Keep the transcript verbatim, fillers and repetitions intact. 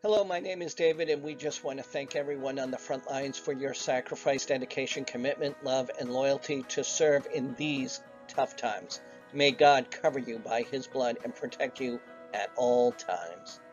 Hello, my name is David, and we just want to thank everyone on the front lines for your sacrifice, dedication, commitment, love, and loyalty to serve in these tough times. May God cover you by His blood and protect you at all times.